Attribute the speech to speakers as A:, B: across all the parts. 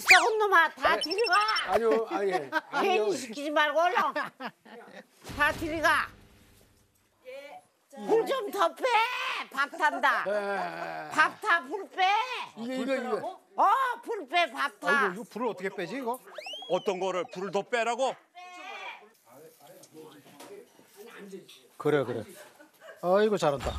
A: 썩은 놈아 다 들어가.
B: 아니요, 아니.
A: 괜히 시키지 말고 얼른 다 들어가. 불 좀 더 빼. 밥 탄다. 밥 타, 불 빼.
B: 이거.
A: 불 빼, 밥 타.
C: 이거 불을 어떻게 빼지 이거?
D: 어떤 거를 불을 더 빼라고?
C: 그래. 아이고 잘한다.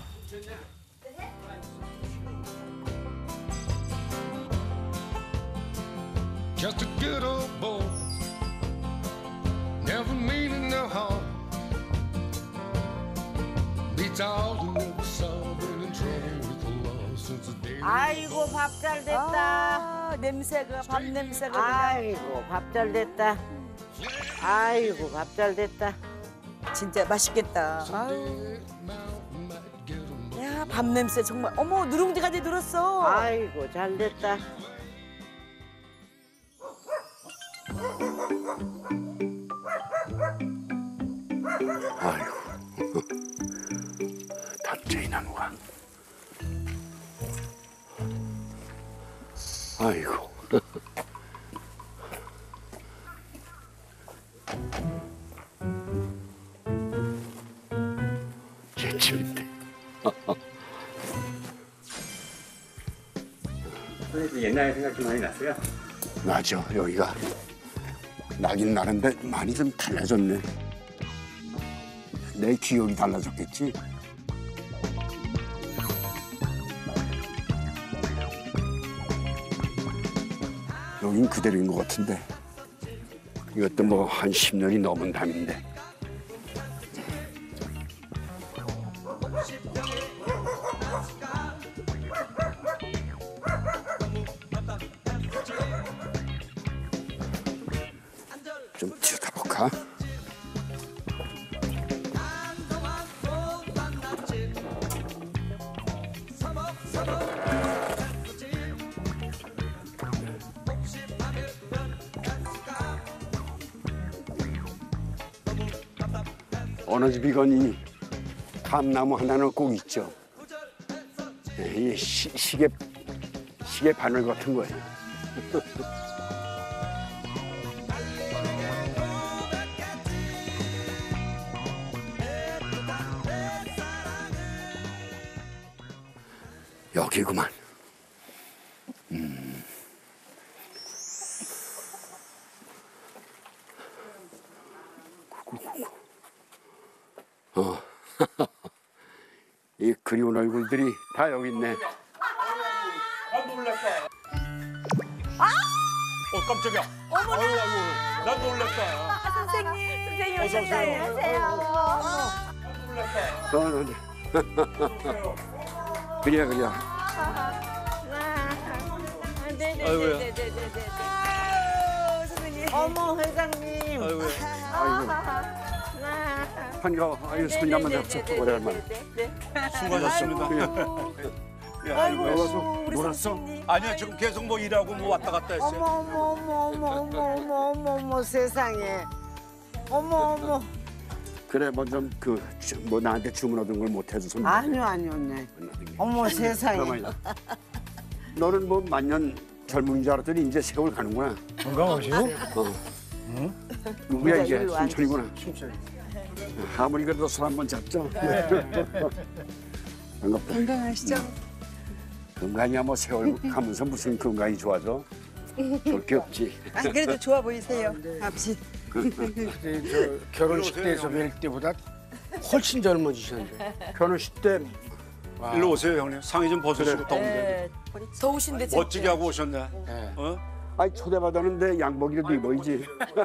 E: Just a good old boy, never meaning no harm. Beats all who ever saw, been in trouble with the law since the day.
A: 아이고 밥 잘 됐다.
F: 냄새가 밥 냄새가 그냥.
A: 아이고 밥 잘 됐다. 아이고 밥 잘 됐다.
F: 진짜 맛있겠다. 아유. 야, 밥 냄새 정말. 어머, 누룽지까지 들었어.
A: 아이고 잘 됐다.
B: 아이고. 단체이 나무가. 아이고. 제 집인데.
G: 옛날 생각이 많이 났어요?
B: 나죠, 여기가. 나긴 나는데 많이 좀 달라졌네. 내 기억이 달라졌겠지. 여긴 그대로인 것 같은데. 이것도 뭐 한 10년이 넘은 담인데. 좀 들여다볼까? 어느 집이건 이 감나무 하나는 꼭 있죠. 이 시계 바늘 같은 거예요. 여기구만. 이 그리운 얼굴들이 다 여기 있네.
D: 난 놀랬다. 깜짝이야.
F: 어머나.
D: 아이고, 난 놀랬다.
F: 선생님
D: 어서 오세요.
F: 안녕하세요.
B: 그래.
D: 아이고야.
F: 선생님.
A: 어머 회장님.
D: 아이고.
B: 반가워. 아유, 손이 한번 잡수. 오랜만에.
D: 수고하셨습니다.
F: 아이고,
B: 와서
F: 우리
B: 놀았어?
F: 선생님.
D: 아니야, 지금 계속 뭐 일하고 뭐 왔다 갔다 했어요.
A: 어머 세상에. 어머.
B: 그래, 뭐 좀 뭐 나한테 주문하던 걸 못 해줘서.
A: 아니요. 네. 어머 세상에.
B: 잠깐만요. 너는 뭐 만년 젊은인 줄 알았더니 이제 세월 가는구나.
C: 건강하시고?
B: 누구야 이게?
A: 일로 앉으시-
B: 순천이구나. 아무리 그래도 손 한번 잡죠. 반갑다.
F: 건강하시죠?
B: 건강이야 뭐 세월 가면서 무슨 건강이 좋아져? 볼 게 없지.
F: 아, 그래도 좋아 보이세요. 아버지.
C: 그때 저 결혼식 때에서 뵐 때보다 훨씬 젊어지셨는데.
B: 결혼식 때
D: 일로 오세요, 형님. 상의 좀 벗으시고 더운데.
F: 더우신데 진짜.
D: 멋지게 하고 오셨네.
C: 네.
D: 어?
B: 아니 초대받았는데 양복이라도 입어야지.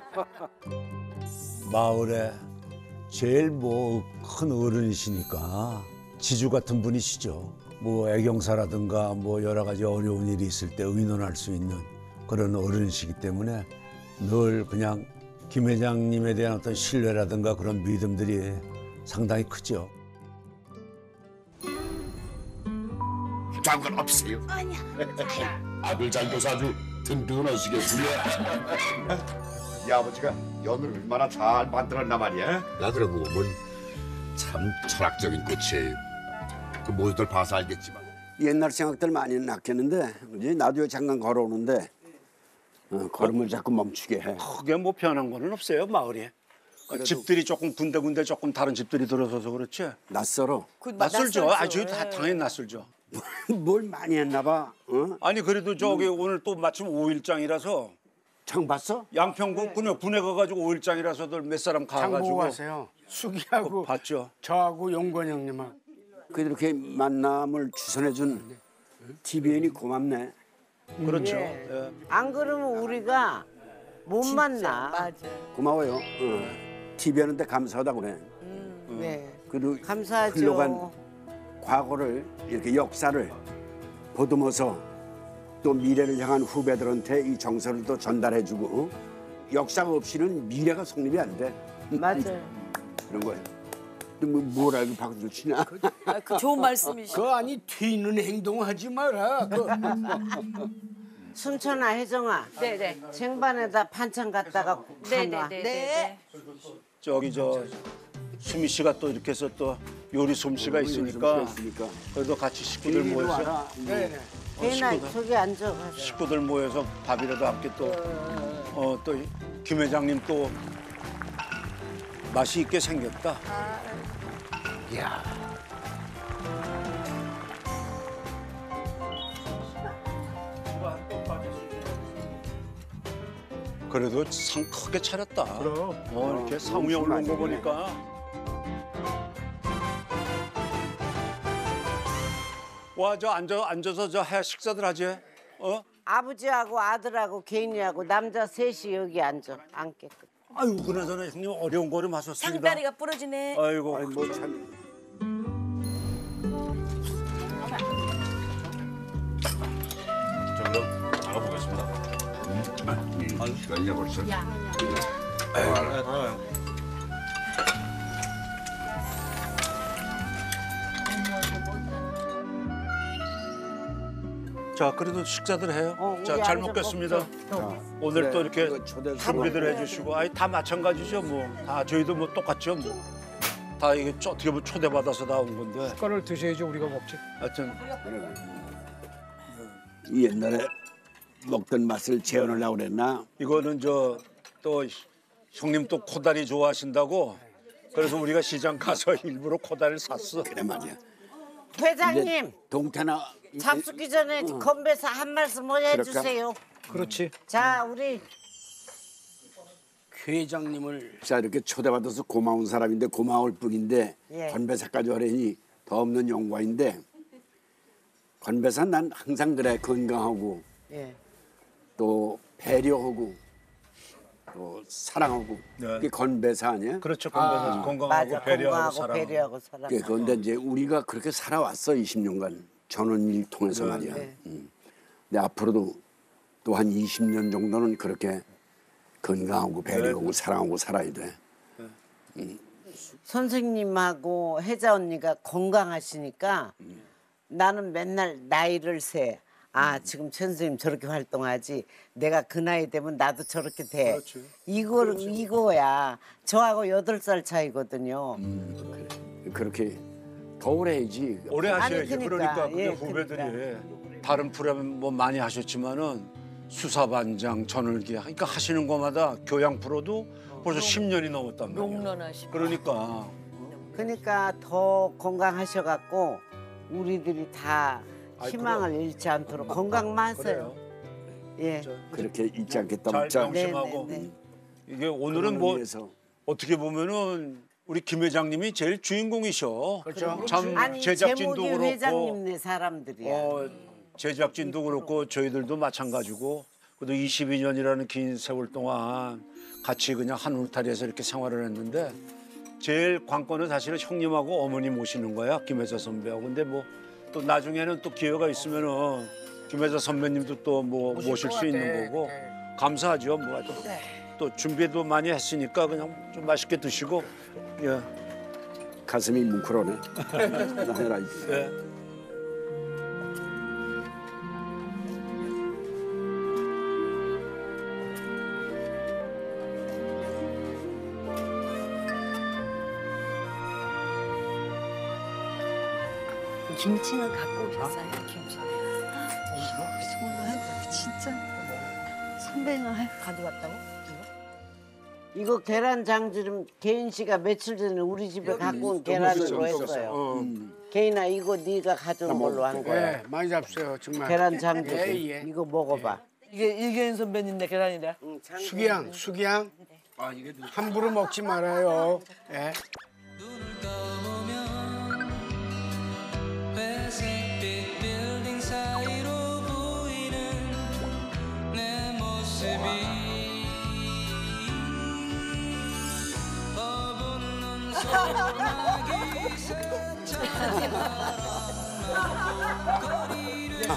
H: 마을에 제일 뭐 큰 어른이시니까 지주 같은 분이시죠. 뭐 애경사라든가 뭐 여러 가지 어려운 일이 있을 때 의논할 수 있는 그런 어른이시기 때문에 늘 그냥 김 회장님에 대한 어떤 신뢰라든가 그런 믿음들이 상당히 크죠.
I: 상관없어요. 아들 잘 둬서 아주 든든하시겠군요. 이 아버지가 연을 얼마나 잘 만들었나 말이야. 나들하고 보면 참 철학적인 꽃이에요. 그 모두들 봐서 알겠지만.
B: 옛날 생각들 많이 났겠는데 이제 나도 잠깐 걸어오는데 걸음을 자꾸 멈추게 해.
D: 크게 뭐 변한 거는 없어요 마을이. 집들이 조금 군데군데 조금 다른 집들이 들어서서 그렇지.
B: 낯설어.
D: 낯설죠. 아주 당연히 낯설죠.
B: 뭘 많이 했나 봐.
D: 아니 그래도 저기 오늘 또 마침 5일장이라서
B: 장 봤어?
D: 양평군 군에 가가지고 5일장이라서들 몇 사람
C: 장 보고
D: 가가지고
C: 가세요. 수기하고
D: 봤죠.
C: 저하고 용건 형님하고.
B: 그렇게 만남을 주선해준 TVN이 고맙네.
D: 그렇죠.
A: 예.
D: 예.
A: 안 그러면 우리가 못 만나.
F: 맞아.
B: 고마워요. TVN한테 감사하다고 그래.
A: 네.
B: 그래도
A: 감사하죠.
B: 흘러간 과거를 이렇게 역사를 보듬어서 또 미래를 향한 후배들한테 이 정서를 또 전달해주고 역사가 없이는 미래가 성립이 안 돼.
A: 맞아요.
B: 그런 거예요. 뭘 알고 박수를 치냐?
F: 그 좋은 말씀이시죠.
C: 그 아니 튀는 행동하지 마라.
A: 순천아, 혜정아.
F: 네네.
A: 쟁반에다 반찬 갖다가 가놔.
F: 네.
D: 저기 저 수미 씨가 또 이렇게 해서 또 요리 솜씨가 있으니까 그래도 같이 식구들 모여서
C: 네네.
A: 개나 저기 앉아. 가서.
D: 식구들 모여서 밥이라도 함께 또 김 회장님 또 맛이 있게 생겼다.
C: 이야.
D: 그래도 상 크게 차렸다.
C: 그럼.
D: 이렇게 상우형 온 거 보니까. 와, 저 앉아서 저 해 식사들 하지.
A: 아버지하고 아들하고 개인이하고 남자 셋이 여기 앉아. 앉게끔.
D: 아유, 그나저나 형님 어려운 거를 마셨습니다.
F: 상다리가 부러지네.
D: 아이고.
B: 뭐 참.
I: 저 그럼 나가보겠습니다. 시간이야 벌써.
D: 자, 그래도 식사들 해요.
A: 우리
D: 자, 잘
A: 앉아
D: 먹겠습니다.
A: 먹자.
D: 오늘
B: 그래,
D: 또 이렇게
B: 그거 초대해서
D: 준비들 해주시고, 아이 다 마찬가지죠, 뭐. 다 저희도 뭐 똑같죠, 뭐. 다 이게 어떻게 보면 초대받아서 나온 건데.
C: 숟가락을 드셔야지 우리가 먹지.
D: 하여튼
B: 이 옛날에 먹던 맛을 재현하려고 그랬나?
D: 이거는 저 또 형님 또 코다리 좋아하신다고 그래서 우리가 시장 가서 일부러 코다리를 샀어.
B: 그래 말이야.
A: 회장님,
B: 동태나
A: 잡수기 전에 건배사 한 말씀 해주세요.
C: 그렇지.
A: 자, 우리
C: 회장님을
B: 자 이렇게 초대받아서 고마운 사람인데 고마울 뿐인데
A: 예.
B: 건배사까지 하려니 더 없는 영광인데 건배사 난 항상 그래 건강하고
A: 예.
B: 또 배려하고 또 사랑하고
D: 네.
B: 그게 건배사 아니야?
D: 그렇죠. 건강하고
A: 맞아,
D: 배려하고
A: 건강하고
D: 사랑하고.
A: 배려하고 사랑.
B: 그런데 이제 우리가 그렇게 살아왔어 20년간 전원일 통해서 말이야.
A: 네.
B: 근데 앞으로도 또 한 20년 정도는 그렇게 건강하고 배려하고 사랑하고 살아야 돼.
A: 선생님하고 혜자 언니가 건강하시니까 나는 맨날 나이를 세. 아, 지금 천 선생님 저렇게 활동하지. 내가 그 나이 되면 나도 저렇게 돼. 이거야. 저하고 8살 차이거든요.
B: 그렇게 더 오래 해야지.
D: 오래 하셔야지.
A: 아니,
D: 그러니까 그게
A: 예,
D: 후배들이 다른 프로그램 뭐 많이 하셨지만은 수사반장, 전을기 그러니까 하시는 것마다 교양 프로도 벌써 10년이 넘었단 말이야.
F: 롱런하시고.
D: 그러니까
A: 더 건강하셔갖고 우리들이 다 희망을 잃지 않도록 건강만 하세요. 예.
B: 그렇게 잊지 않겠다
D: 잘
B: 먹자.
D: 명심하고
A: 네, 네,
D: 이게 오늘은 뭐
B: 위해서.
D: 어떻게 보면은 우리 김 회장님이 제일 주인공이셔.
C: 그렇죠.
D: 참
A: 아니,
D: 제작진도
A: 제목이
D: 그렇고
A: 회장님네 사람들이야.
D: 제작진도 그렇고 저희들도 마찬가지고 그래도 22년이라는 긴 세월 동안 같이 그냥 한 울타리에서 이렇게 생활을 했는데 제일 관건은 사실은 형님하고 어머니 모시는 거야 김혜자 선배하고. 근데 뭐 또 나중에는 또 기회가 있으면은 김혜자 선배님도 또 뭐 모실 수 있는 거고 감사하죠. 뭐 또 준비도 많이 했으니까 그냥 좀 맛있게 드시고 예.
B: 가슴이 뭉클하네. 나 해라 이제.
D: 예.
F: 김치는 갖고 오셨어요. 김치. 진짜. 선배가 가져왔다고?
A: 이거 계란 장지름 개인 씨가 며칠 전에 우리 집에 갖고 온 계란으로 했어요. 개인아 이거 네가 가져온 걸로 한 거야.
J: 예, 많이 잡수요 정말.
A: 계란 장지름.
J: 예, 예.
A: 이거 먹어봐.
F: 이게 일개인 선배님네 계란이래.
J: 수기양. 함부로 먹지 말아요. 예.
K: 회색빛 빌딩 사이로 보이는 내 모습이 어붙는 소나기 살짝 거리를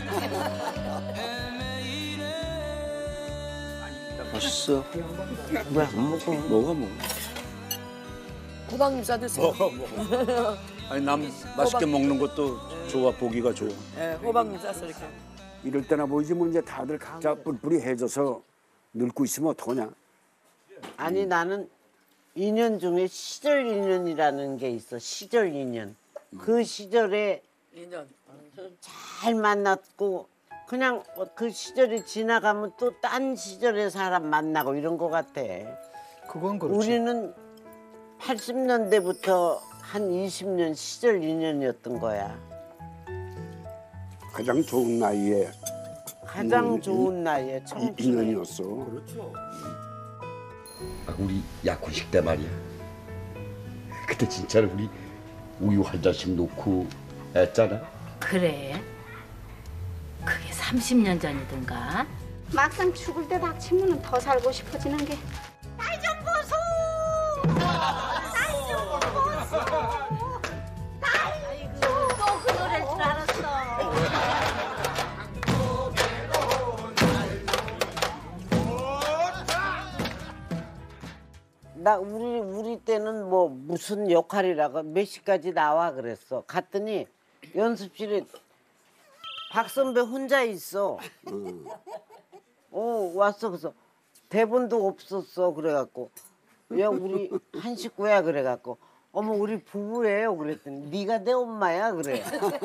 D: 맛있어. 왜 안 먹어? 먹어.
F: 호박잎 싸드세요.
D: 아니 남 맛있게 먹는 것도 좋아. 보기가 좋아.
F: 네, 호박잎 싸서 이렇게.
B: 이럴 때나 보이지 뭐 이제 다들 각자 뿔뿔이 해져서 늙고 있으면 어떡하냐.
A: 아니 나는 인연 중에 시절 인연이라는 게 있어. 시절 인연. 그 시절에
F: 인연.
A: 잘 만났고 그냥 그 시절이 지나가면 또 딴 시절의 사람 만나고 이런 거 같아.
C: 그건 그렇지.
A: 우리는 80년대부터 한 20년 시절 인연이었던 거야.
B: 가장 좋은 나이에
A: 가장 좋은 나이에 청춘.
B: 인연이었어.
I: 우리 약혼식 때 말이야. 그때 진짜로 우리 우유 한 잔씩 놓고 했잖아.
L: 그래? 그게 30년 전이던가?
M: 막상 죽을 때 닥치면 더 살고 싶어지는 게. 날 좀 보소. 날 좀 보소. 날 좀. 또 그 노래일 줄 알았어.
A: 나 우리 때는 뭐 무슨 역할이라고 몇 시까지 나와 그랬어. 갔더니 연습실에 박 선배 혼자 있어. 왔어. 그래서 대본도 없었어. 그래갖고 야 우리 한 식구야 그래갖고 어머 우리 부부예요 그랬더니 네가 내 엄마야 그래.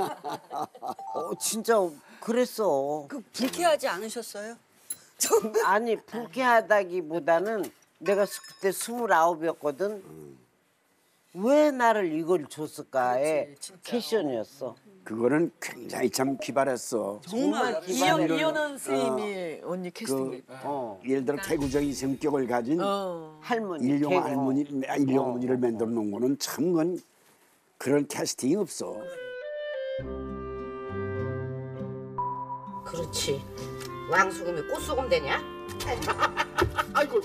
A: 진짜 그랬어.
F: 그 불쾌하지 않으셨어요?
A: 아니 불쾌하다기보다는 내가 그때 29이었거든. 왜 나를 이걸 줬을까의 캐션이었어.
B: 그거는 굉장히 참 기발했어.
F: 정말 이현은 스님이 언니 캐스팅.
B: 예를 들어 개구쟁이 성격을 가진
A: 할머니,
B: 일용문이를 만들어 놓은 거는 참 그건 그런 캐스팅이 없어.
N: 그렇지. 왕수금이 꽃수금 되냐?
I: 아이고.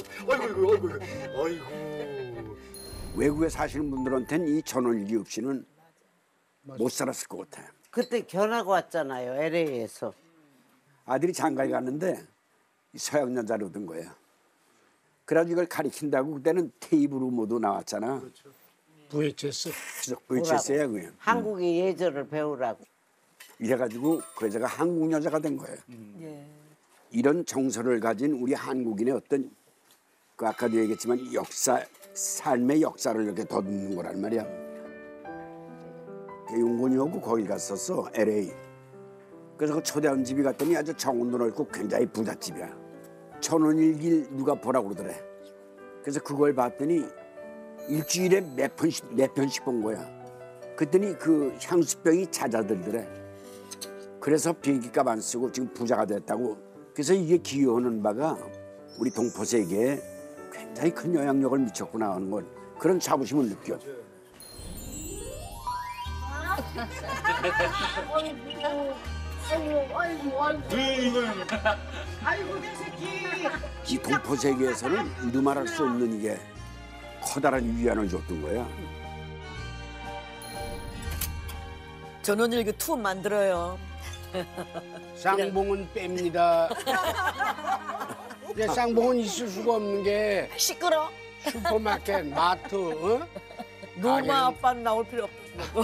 B: 외국에 사시는 분들한테는 이 전원일기 없이는 못 살았을 것 같아.
A: 그때 견학 왔잖아요, LA에서.
B: 아들이 장가에 갔는데 서양 여자를 얻은 거야. 그래가지고 이걸 가리킨다고 그때는 테이프로 모두 나왔잖아.
J: VHS.
B: VHS야 그게.
A: 한국의 예절을 배우라고.
B: 이래가지고 그 여자가 한국 여자가 된 거예요. 이런 정서를 가진 우리 한국인의 어떤 그 아까도 얘기했지만 삶의 역사를 이렇게 더듬는 거란 말이야. 용곤이하고 거기 갔었어, LA. 그래서 그 초대한 집이 갔더니 아주 정원도 넓고 굉장히 부잣집이야. 전원일기를 누가 보라고 그러더래. 그래서 그걸 봤더니 일주일에 몇 편씩 본 거야. 그랬더니 그 향수병이 잦아들더래. 그래서 비행기값 안 쓰고 지금 부자가 됐다고. 그래서 이게 기여하는 바가 우리 동포 세계에 굉장히 큰 영향력을 미쳤구나 하는 건 그런 자부심을 느껴.
A: 아이고 내 새끼.
B: 이 동포 세계에서는 이루말할 수 없는 이게 커다란 위안을 줬던 거야.
F: 전원일기 2 만들어요.
J: 쌍봉은 뺍니다. 근데 쌍봉은 있을 수가 없는 게
F: 시끄러.
J: 슈퍼마켓, 마트,
F: 노마 아빠는 나올 필요 없고.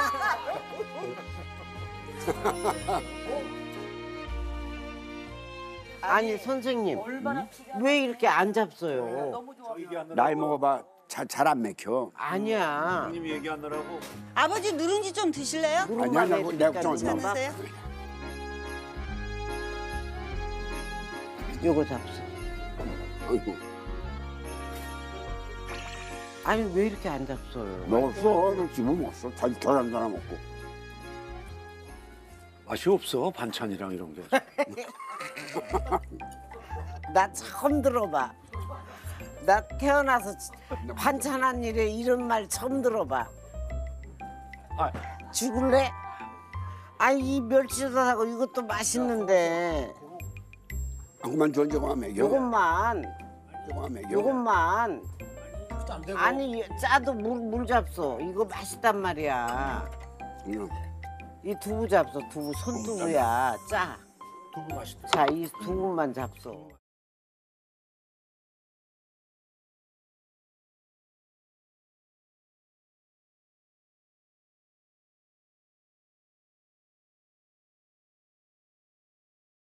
A: 아니 선생님 왜 이렇게 안 잡어요?
B: 나이 먹어봐 잘 안 맥혀.
A: 아니야.
D: 형님 얘기하느라고.
O: 아버지 누룽지 좀 드실래요?
B: 아니야 내가 좀
O: 괜찮으세요?
A: 요거 잡숴.
B: 아이고.
A: 아니 왜 이렇게 안 잡숴요?
B: 먹었어. 너 집은 먹었어. 더 한잔 먹고.
D: 맛이 없어 반찬이랑 이런 게.
A: 나 처음 들어봐. 나 태어나서 반찬한 일에 이런 말 처음 들어봐. 죽을래? 아니 이 멸치젓하고 이것도 맛있는데.
B: 그만 줘. 저거만 먹여.
A: 요것만.
B: 저거만 먹여.
A: 요것만. 아니 짜도 물 잡숴. 이거 맛있단 말이야. 이 두부 잡숴. 두부 손두부야. 짜.
C: 두부 맛있다.
A: 자, 이 두부만 잡숴.